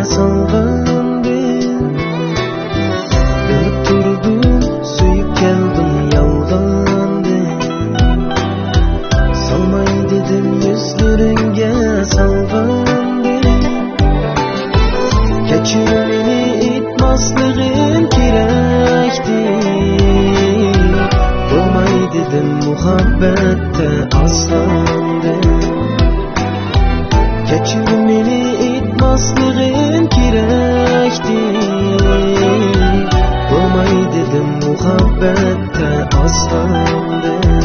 salgandın. Bilip durdum, suyup geldim yalgandın. Salmay dedim yüzlerine salgandın. Keçir meni itmasligin kerekti. Bulmay dedim muhabbette aslandım. Keçir meni itmasligin kerekti. Bulmay dedim muhabbette aslandım.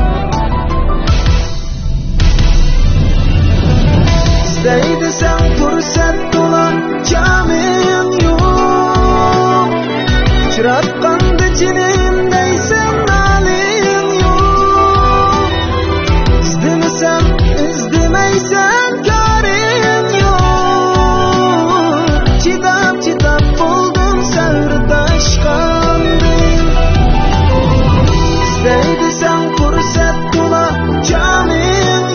İsteydi sen fırsat dolan camin yok. Çıratkandı cinimdeysen halin yok. İstemesem izdemeysen karın yok. Çidap çidap buldum sırdaşkandım. İsteydi sen fırsat dolan camin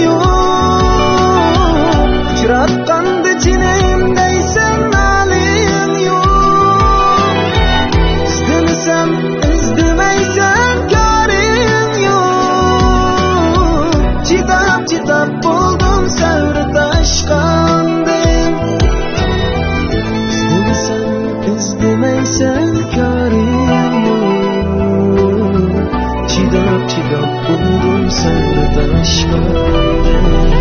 yok. Çıratkandı cinimdeysen halin yok. İstemesem izdemeysen karın yok. Çidap çidap buldum sırdaşkandım. İstemesem izdemeysen karın yok. Çidap çidap buldum sırdaşkandım.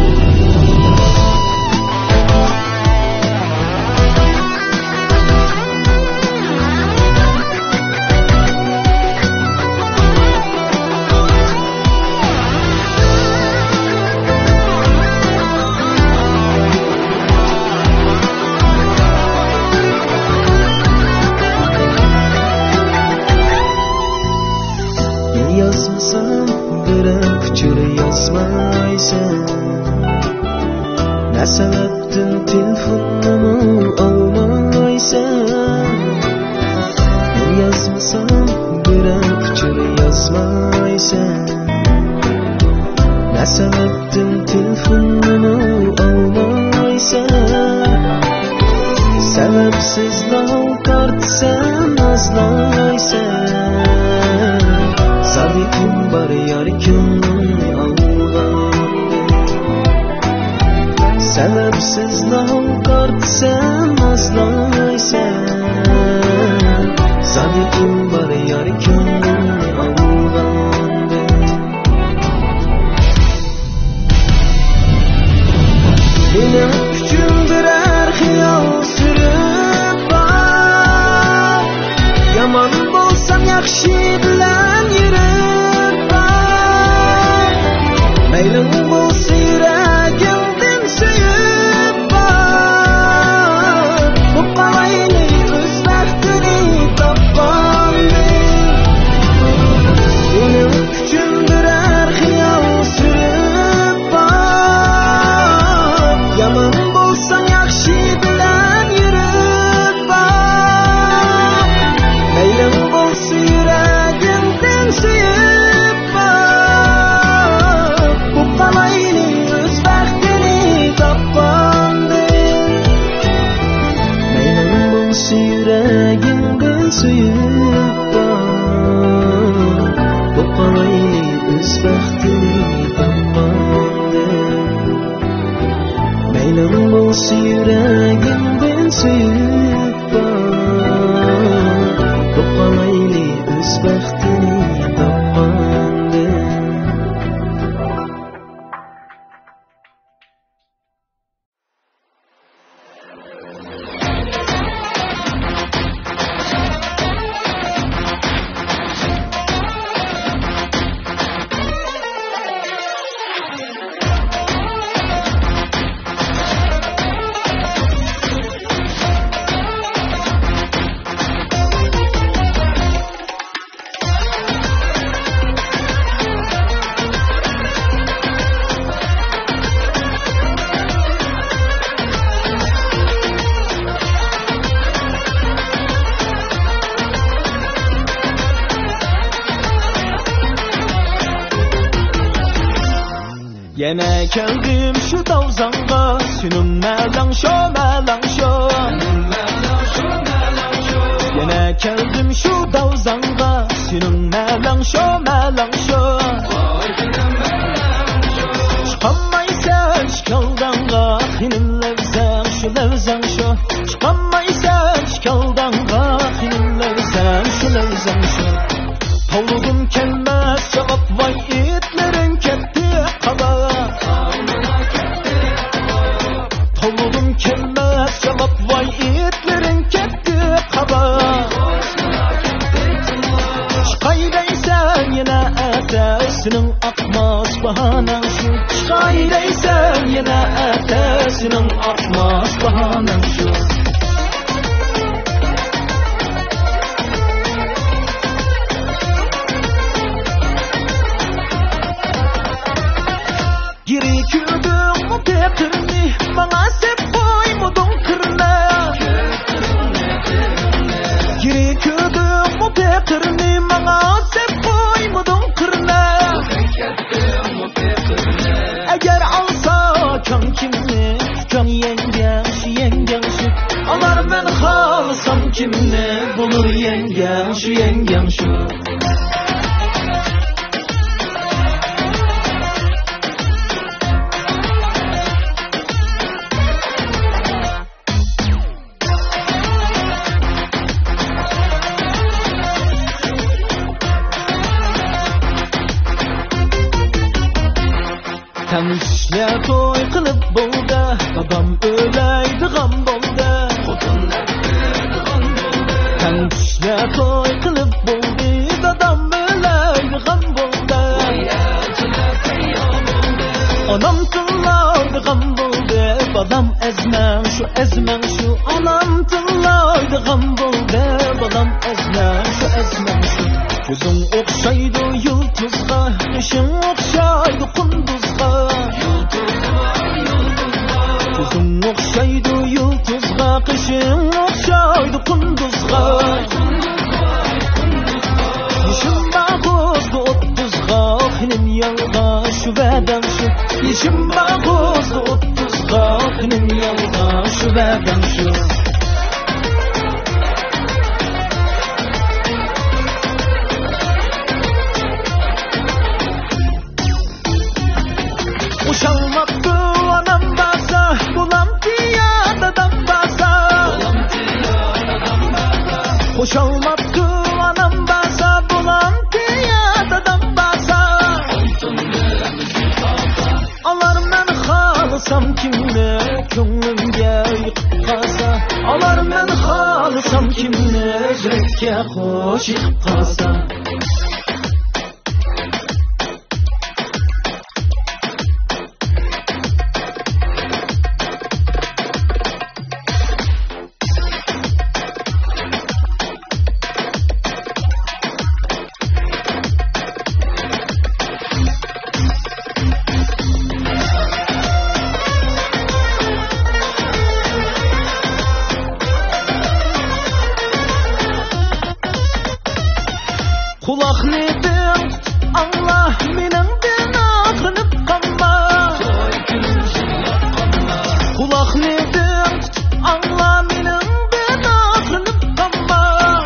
Yazmasam birer küçür yazmaysan. Ne sebeptin telefonumu almaysan. Yazmasam birer küçür yazmaysan. Ne sebeptin telefonumu almaysan. Sebepsiz lal tartsan azlaysan. Sadikim var yar könlümü algandım. Sebepsiz lal tartsan azlaysan. Sadikim var yar könlümü algandım. Benim küçüm birer hiyal sürüp var. Yaman bolsam yakşı bilen yürüp var. Meylin bolsa yüreğimden söyüp var. Bu kalaylı öz vaktini tappandım. Benim küçüm birer hiyal sürüp var. Yaman bolsam yakşı bilen yürüp var. Meylin bolsa yüreğimden söyüp var. Bu kalaylı öz vaktini tappandım. Meylin bolsa yüreğimden söyüp var. Bu kalaylı öz vaktini tappandım. Meylin bolsa yüreğimden söyüp var. Bu kalaylı öz vaktini tappandım. Yine geldim şu davzanga, senin melang şo. Yine geldim şu davzanga, senin melang şo. Çıkamaysan şikaldanga, senin levzen şo. Çıkamaysan şikaldanga, senin levzen şo. Tavlugum kelmez cevap, vay itlerin ketti kaba. Tavlugum kelmez cevap, vay itlerin ketti kaba. Çıkaydaysan yine ertesinin akmaz bahanan şu. Çıkaydaysan yine ertesinin akmaz bahanan şu. Giri kürdüm mu pepirni, bana sep koymudun kırna. Giri kürdüm mu pepirni, bana sep koymudun kırna. Eğer alsa can kimni, can yengen şu. Alar ben halsam kimni, bulur yengen şu. Tanışla toy kılıp bolda, babam öleydi gam bolda. Tanışla toy kılıp bolda, dadam öleydi gam bolda. Anam tıllaydı gam bolda, babam ezmem şu. Anam tıllaydı gam bolda, babam ezmem şu. Gözün okşaydı yıldızga, kışın okşaydı kunduzga. Gözün okşaydı yıldızga, kışın okşaydı kunduzga. Yeşim bağızdı otuzga, benim yalga şu bedem şu. Yeşim bağızdı otuzga, benim yalga şu bedem şu. Uşalmaktı anam basa, bulam piyadadan basa. Uşalmaktı anam basa, bulam piyadadan basa. Alar men halısam kimne, könglimge yıkıp kalsa. Alar men halısam kimne, yürekке hoş yıkıp kalsa. Kulakni bin Allah minin bin akınıp kanma. Kulakni bin Allah minin bin akınıp kanma.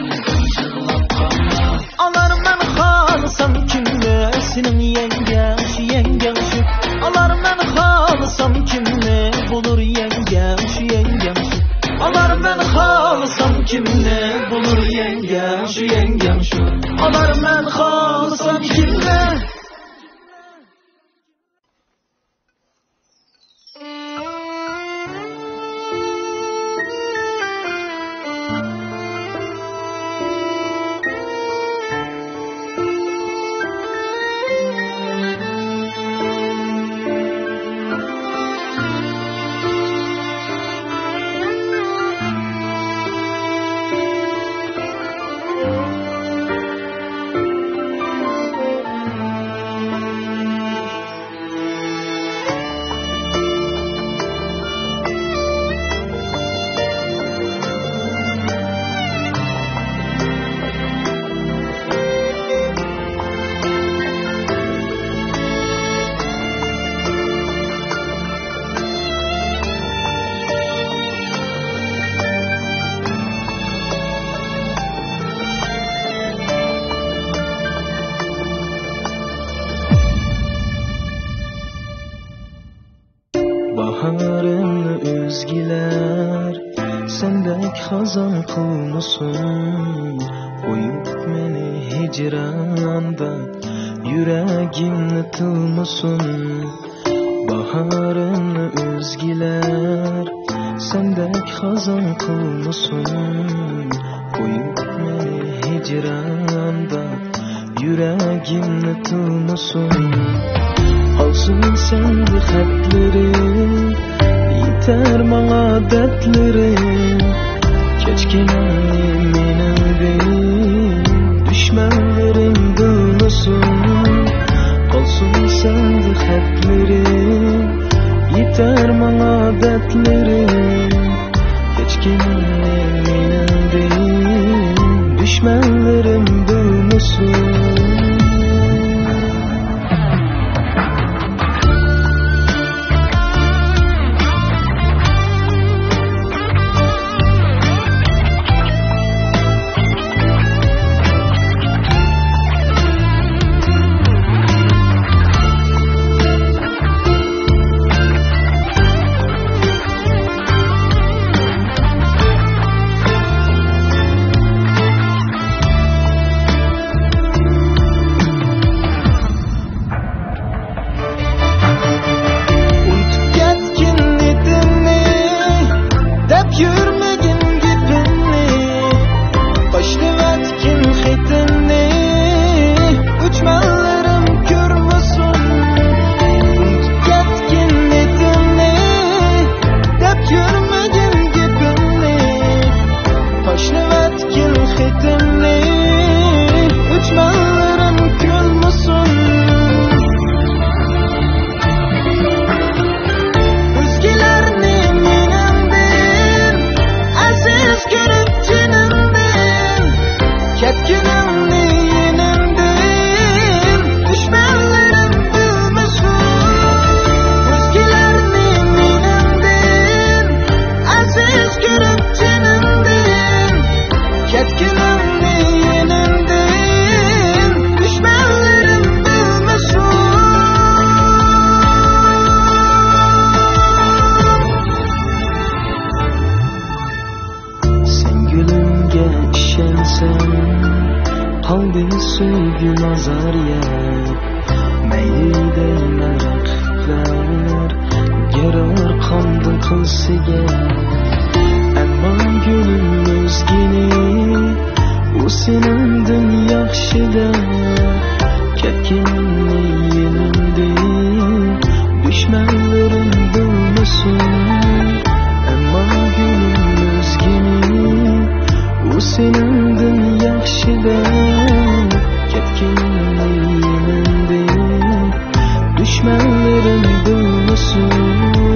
Alar men halısam kimne, senin yengen şu. Alar men halısam kimne, bulur yengen şu. Alar men halısam kimne, bulur yengen şu. Alar men halısam kimne. Baharımni özgiler sendek hazan kılmasın. Koyup meni hicranda yüreğimni tılmasın. Baharımni özgiler sendek hazan kılmasın. Koyup meni hicranda yüreğimni tılmasın. Alsın sendi xatlerin, yeter bana dertlerin. Keçkinimni menin değil, düşmanlarım bilmesin. Alsın sendi xatlerin, yeter bana dertlerin. Keçkinimni menin değil, düşmanlarım bilmesin. Qalbi sevgi nazar yer, meyde meraklar, gerer kandı kılsiga. Amma gönül özgini, o senindin yaxshida. Ketkinimni yenimdi, düşmanlarım bilmesin. Amma gönül özgini, o senindin yaxshida. Ketkinimni yenimdi, düşmanlarım bilmesin.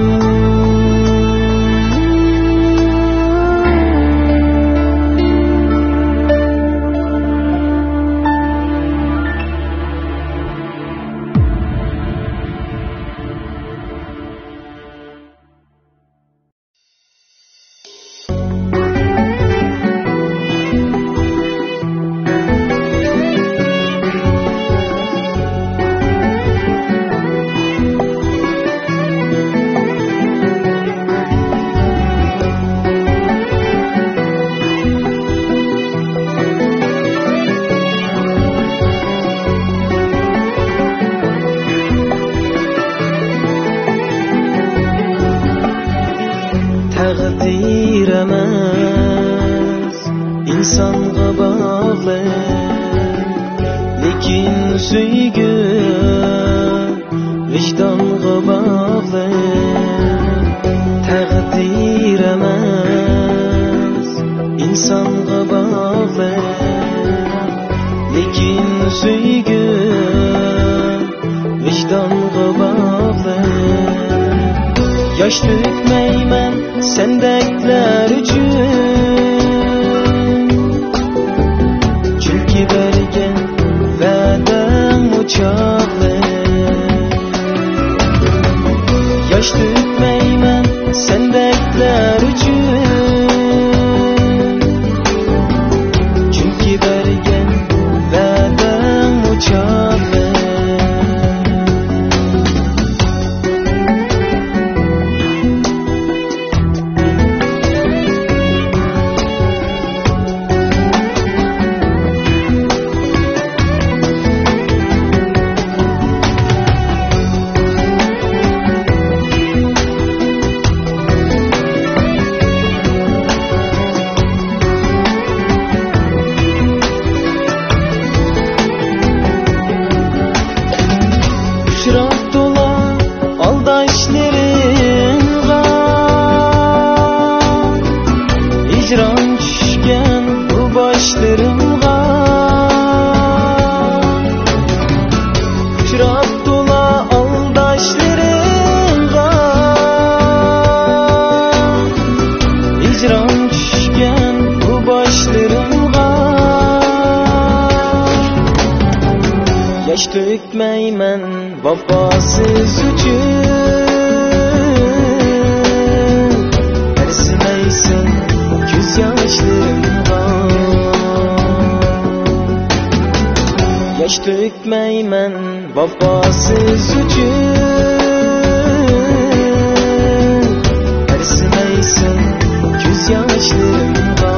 Takdir emas insonga bog'liq, lekin sevgi vijdonga bog'liq. Takdir emas insonga bog'liq, lekin sevgi vijdonga bog'liq. Yosh to'kmayman sendekler üçün, çünkü bergen va'dam uçaklı. Yosh to'kmayman sendekler üçün, çünkü bergen va'dam uçaklı. dökmeymen vafasız üçün Ersimeysin göz yaşlarımda Yaş dökmeymen vafasız üçün Ersimeysin göz yaşlarımda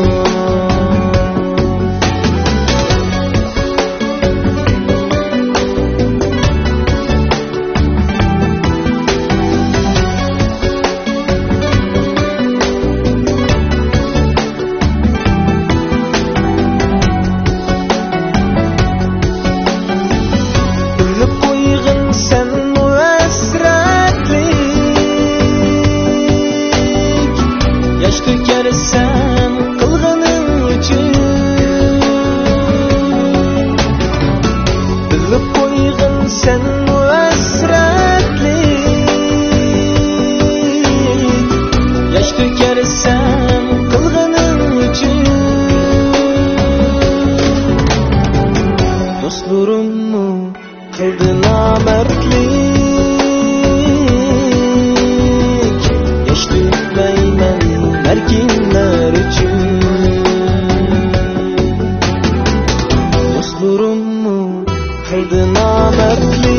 Dostlarımı kıldı namertlik Yaş dökmeymen erkinler için Dostlarımı kıldı namertlik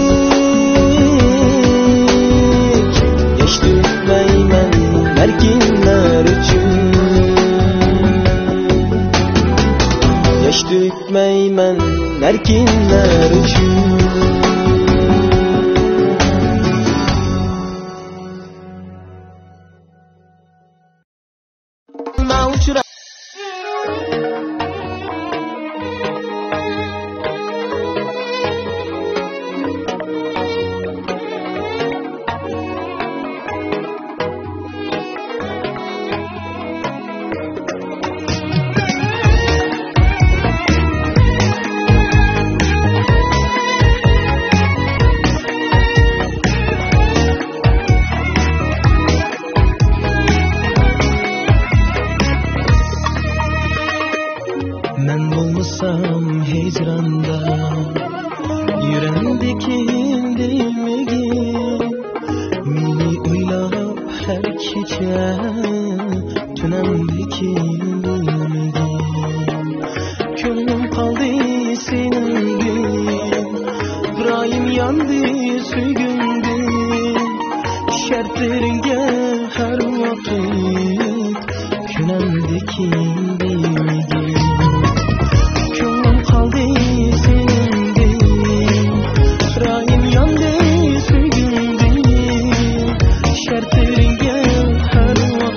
Yaş dökmeymen erkinler için Yaş dökmeymen erkinler için Mavçura Men bulmasam hicranda Yüreğimdeki dilmegin Meni uylab her gece Tünemdeki dilmegin Könlüm kaldı senin gün Yüreğim yandı sügündün Şertlerine her vakit Könlümdeki dilmegin kaldı senin değil Rahim yandı sürgündü Şertlerine her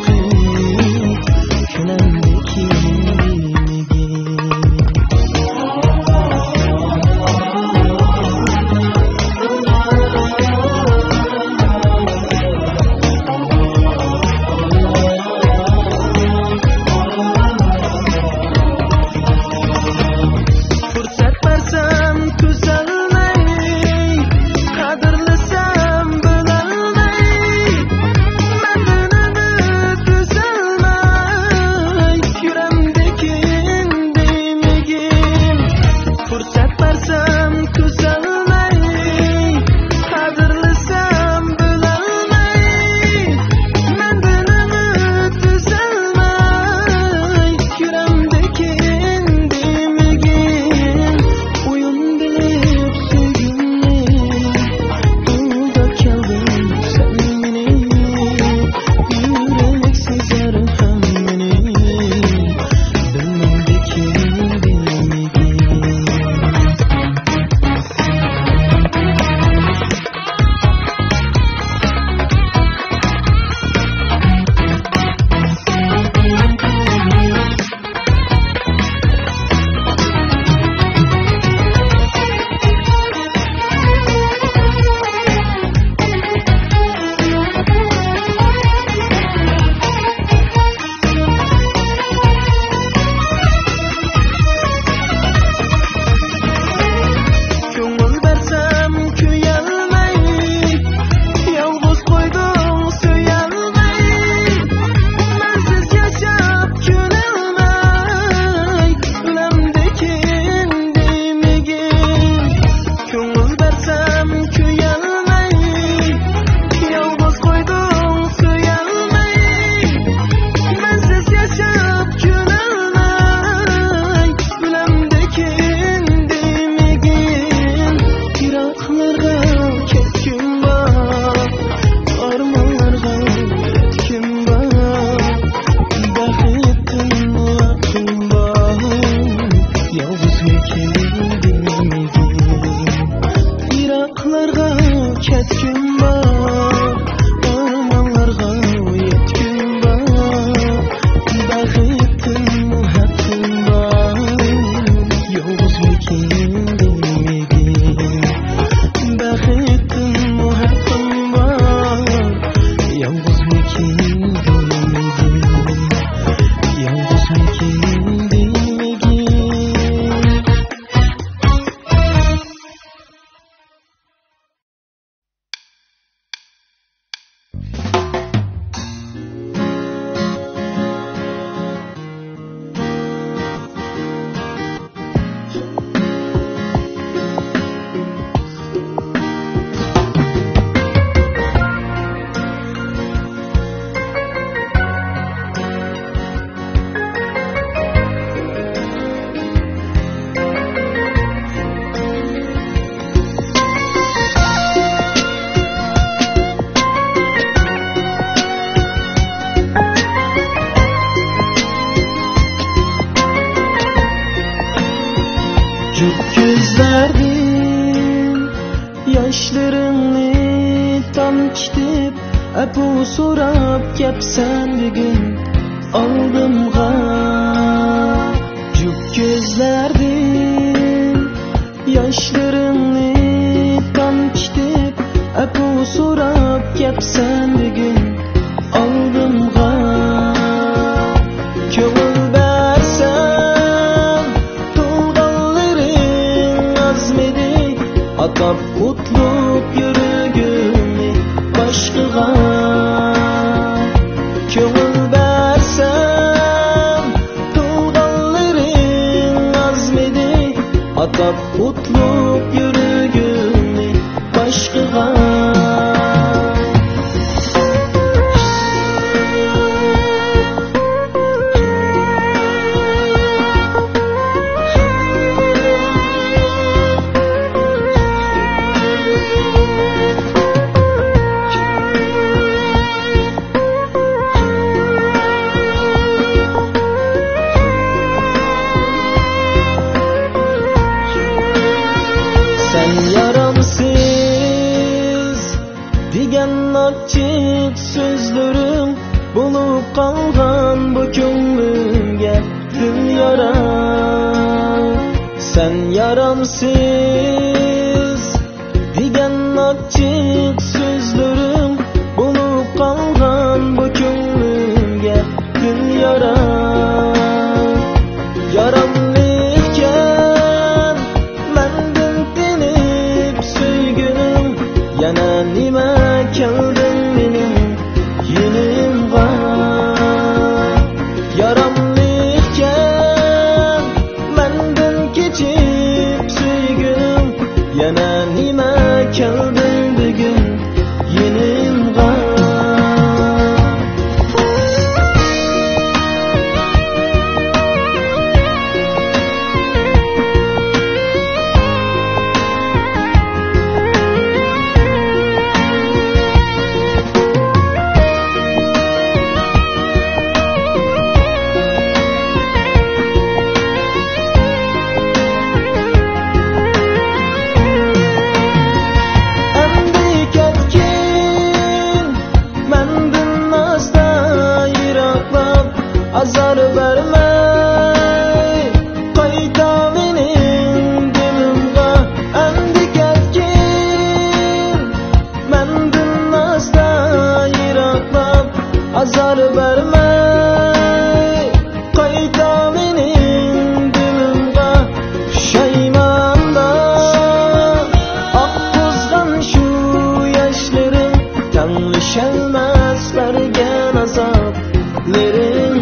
ketkim var, ormanlarga yetkim var, baxtim muhabbetim var, yolg'izmikin bilmagin, baxtim muhabbetim var, yolg'izmikin bilmagin, yolg'izmikin bilmagin. Gözlerdim yaşlarını tamçtip Abu sorab kepsen bugün aldımga Cuk gözlerdim yaşlarını tamçtip Abu sorab kepsen bugün aldımga Kömür bersen Atab kutluk yürügümni başkıga Kömür bersem tuğdanların azmedi Atab kutluk yürügümni başkıga Açık sözlerim bulup kalgan bu könglimge dil yara Sen yaramsız digen açık sözlerim bulup kalgan bu könglimge dil yara Yaramlıyken mendin dinip söygünüm yana nime keldin benim yenim var Yaramlıyken menden geçip söygünüm yana nime keldin bugün yenim var Azar vermey Qayta menin dilimga Endi ketkin Mendin nazda yiraklab Azar vermey Qayta menin dilimga Şeymanda Akkuzgan şu yaşlarım Tanışılmaz vergen azaplarım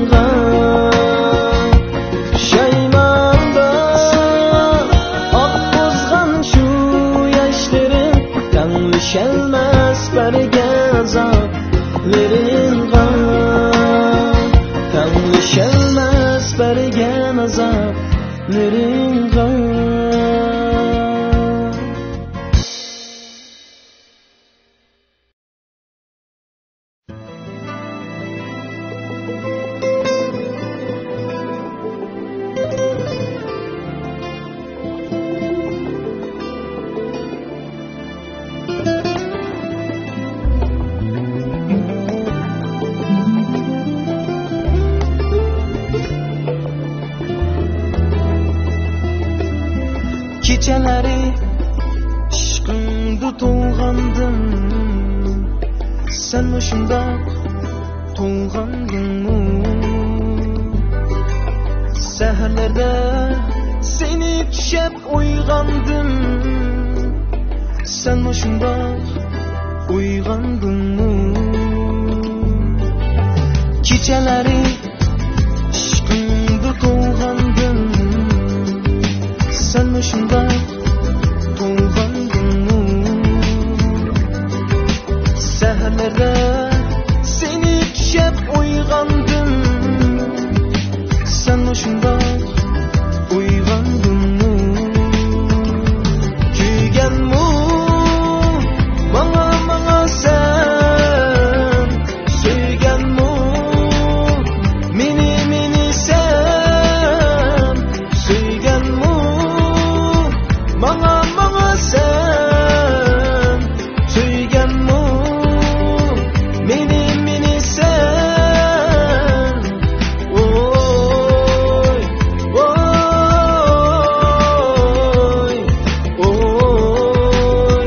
Şelmez bergen azaplerin var Tanrı şelmez bergen azaplerin var kechalari ishqingda to'lg'andim, sen shundoq to'lg'andingmi? Saharlarda seni tushab uyg'ondim, sen shundoq uyg'ondingmi? Kechalari ishqingda to'lg'andim, sen shundoq to'lg'andingmi? Saharlarda seni tushab uyg'ondim, sen shundoq uyg'ondingmi? Kuyganmu manga sen, suyganmu meni sen, suyganmu manga sen, suyganmu meni sen. Oy oy oy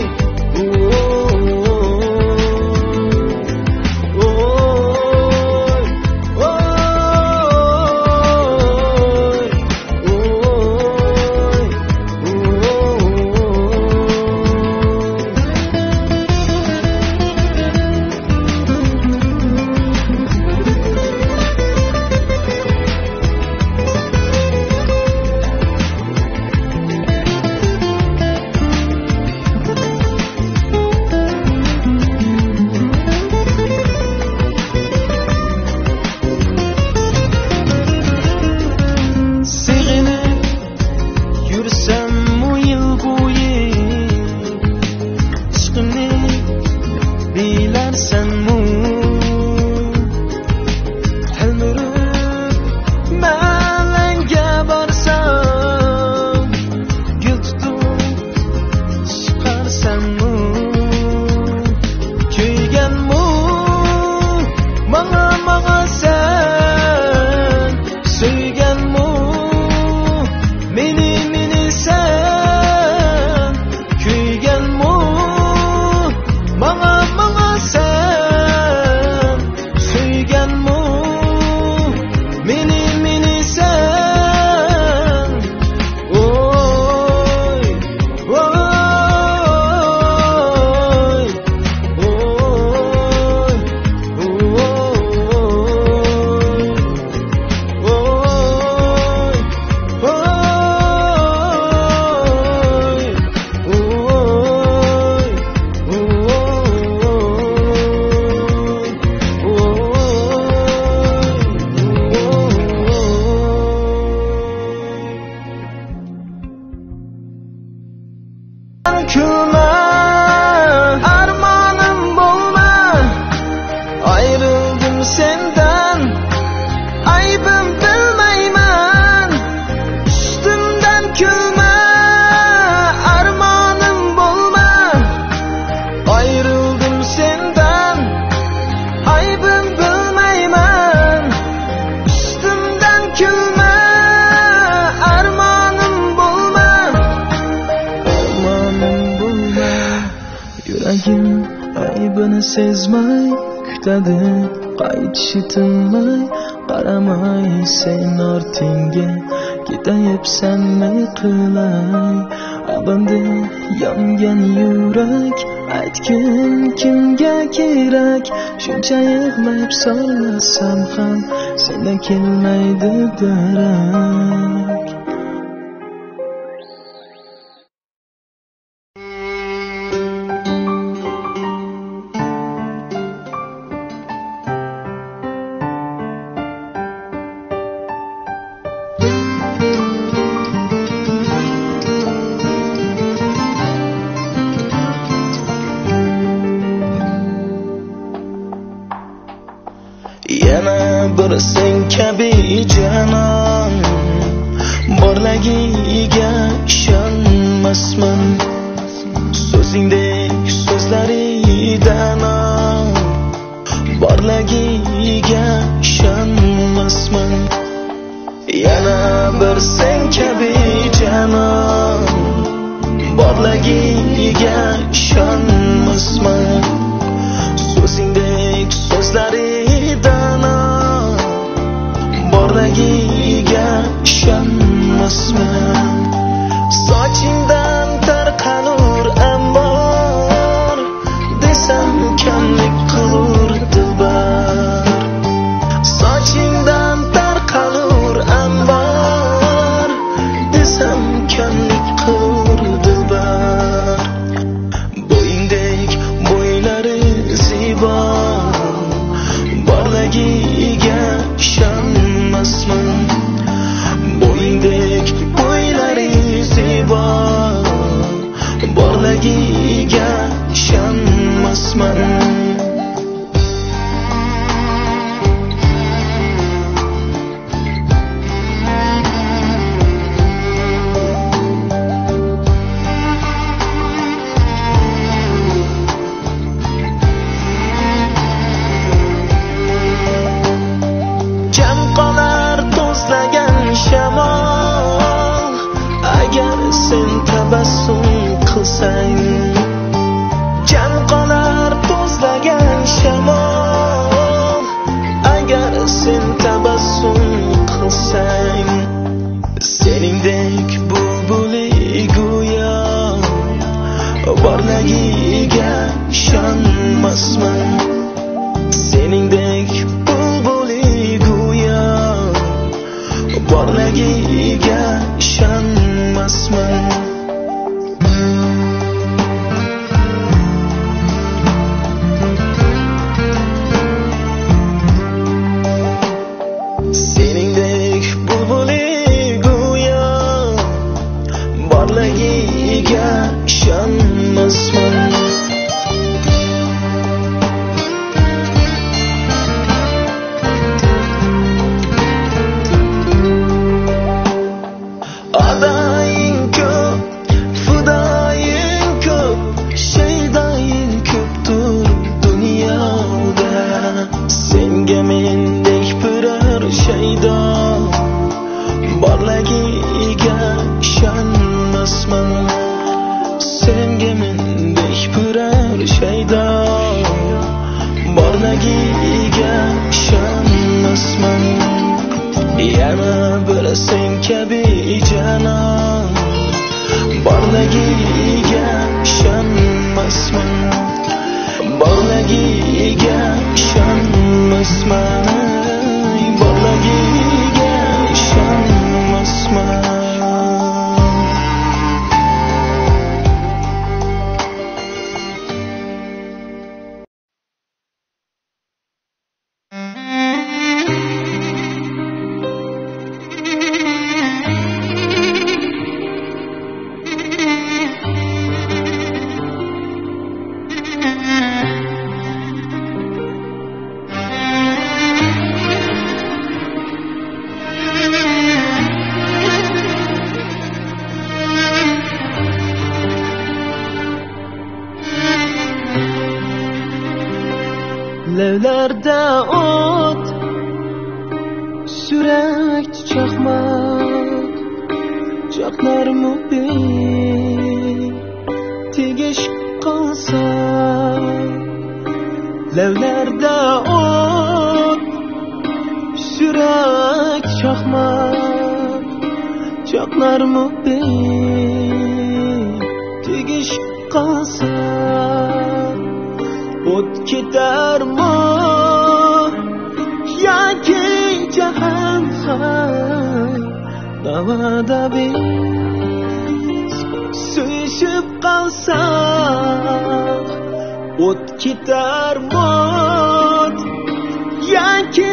kulma, armonim bo'lma, ayrıldım senden, aybim bilmayman, üstümden külme, armonim bo'lma, ayrıldım senden, aybim bilmayman, üstümden külme, armonim bo'lma, yuragim aybini sezmay kutadi, qaytishi tinmay qaramay sen ortingga ketayapsan ne qilay, abandi yongan yurak aytgin kimga kerak, shuncha yig'lab solmasam ham sendan kelmaydi darak. Yana bir sen kabi canon borligiga ishonmasman, so'zingdek so'zlaridan borligiga ishonmasman. Yana bir sen kabi canon borligiga ishonmasman. So'zingdek so'zlaridan borligiga ishonmasman. Sochingdan tarqalur ambor desam kamlik qilur dilbar. Sochingdan tarqalur ambor desam kamlik qilur dilbar. Bo'yingdek bo'ylari zibo borligiga ishonmasman. Bo'yingdek bo'ylari zibo borligiga ishonmasman. Jam qolar to'zlagan shamol agar sen tabassum qilsang. Jam qolar to'zlagan shamol agar sen tabassum qilsang. Seningdek bulbuli go'yo borligiga ishonmasman. Seningdek bulbuli go'yo borligiga ishonmasman. Seningdek bulbuli go'yo borligiga ishonmasman. Adaying ko'p, fidoying ko'p, shaydoying ko'ptur dunyoda. Senga mendek biror shaydo borligiga ishonmasman. Senga mendek biror shaydo borligiga ishonmasman. Yana bir sen kabi janon borligiga ishonmasman. Borligiga ishonmasman. Borligiga ishonmasman. Lavlarda o't surak chaqmoq chaqnar muqim tegish qolsa. Lavlarda o't surak chaqmoq chaqnar muqim tegish qolsa. O't ketarmi yoki jahannam navada biz suyishib qolsak. O't ketarmi yoki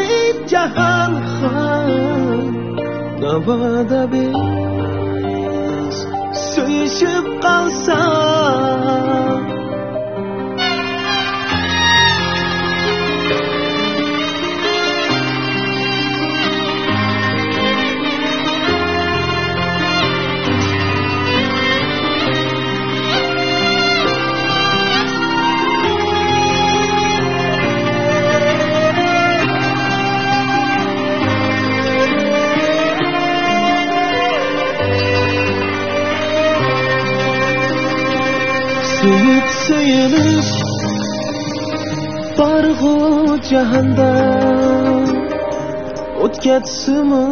jahannam navada biz suyishib qolsak. söyünüş barğu cahanda o'tkatsimi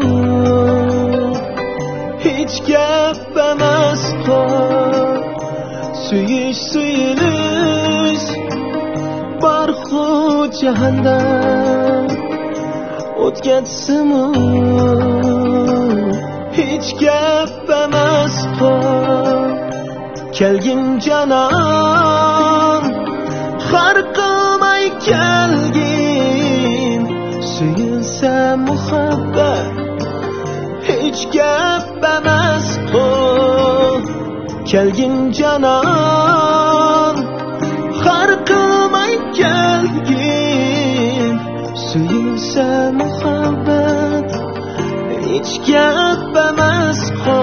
hech gap emas suyish söyünüş barğu cahanda o'tkatsimi hech gap emas kelgin canan har qilmay kelgin suyunsa muhabbat hech gap emas kelgin canan har qilmay kelgin suyunsa muhabbat hech gap emas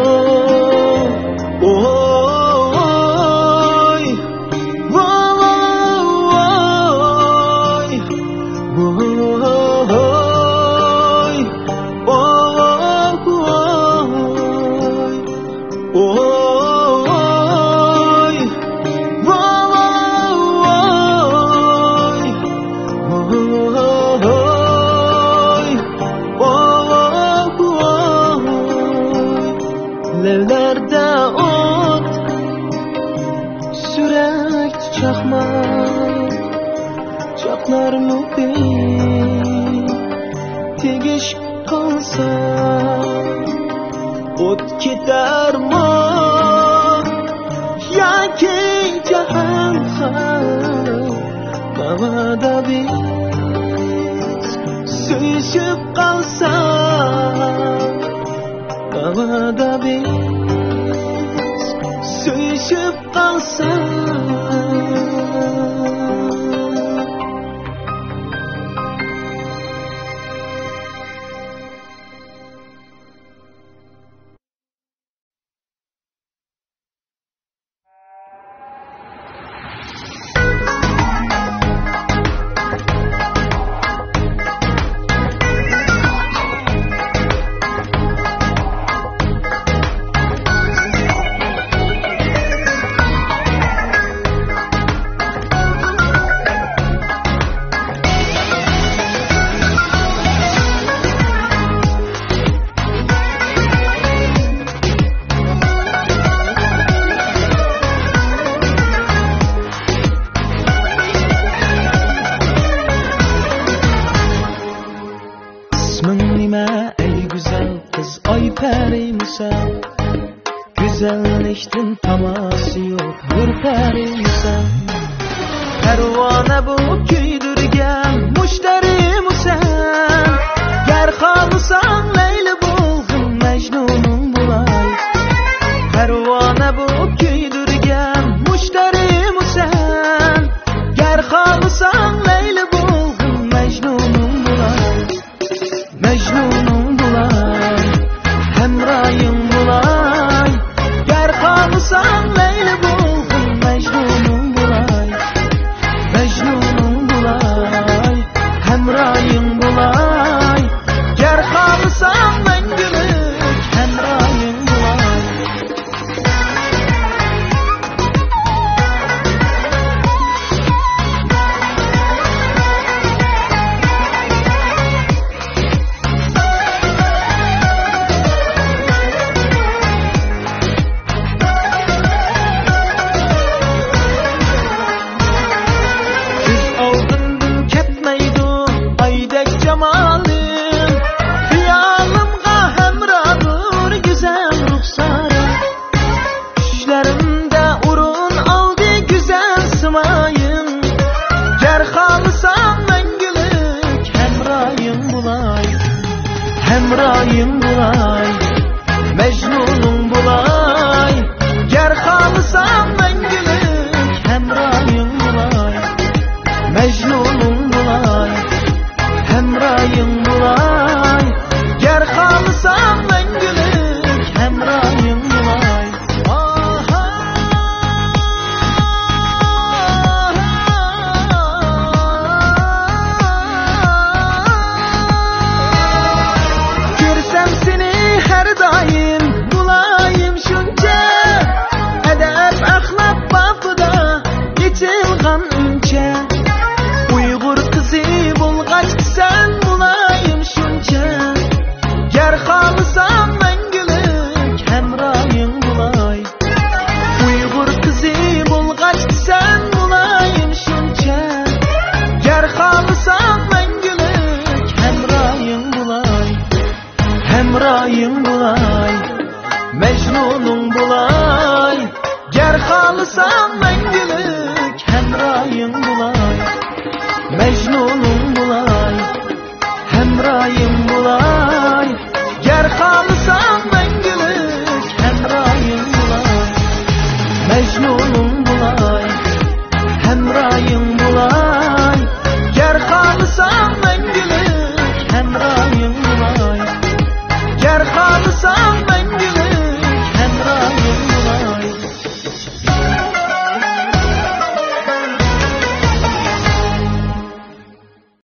Levlerde ot sürek çakmak çaklar mı bir tegiş kalsa ot gider mi ya ki cahanha namada biz suyuşup kalsa namada biz suyuşup kalsa Ay peri misal güzellikten taması yok bir peri misal pervane bu küydürgen müşteri musen ger kalsan Leyli bulgun Mecnun'un bulay pervane bu küydürgen müşteri musen ger kalsan Leyli bulgun Mecnun'un bulay Mecnun'un bulay Hemrayım bulay ger kalsan Leyli bulgun Mecnun'un bulay Mecnun'un bulay Hemrayım bulay ger kalsan mengülük Hemrayım bulay Hemrayım bulay Mecnun'un bulay ger kalsan mengülük Hemrayım bulay Mecnun'un